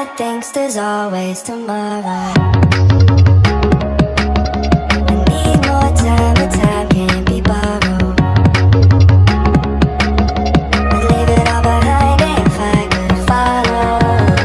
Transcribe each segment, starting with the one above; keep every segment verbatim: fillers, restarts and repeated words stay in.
that thinks there's always tomorrow. I need more time, but time can't be borrowed. I'd leave it all behind if I could follow.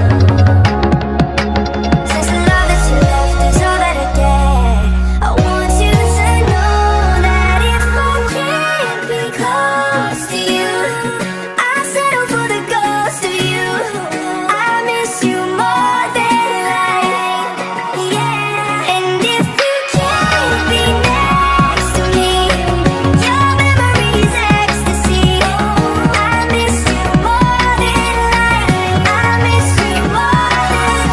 Since the love that you left is all that I get, I want you to know that if I can't be close to you, I settle for the ghost of you. I miss you more than life, yeah. And if you can't be next to me, your memory's ecstasy. I miss you more than life. I miss you more than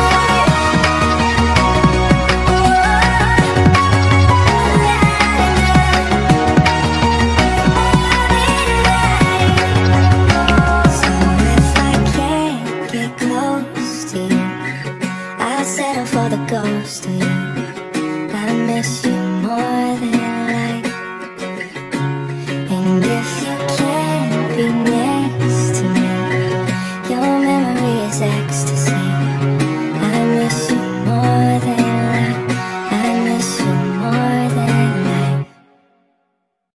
So if I can't get close to you, I settle for the ghost of you.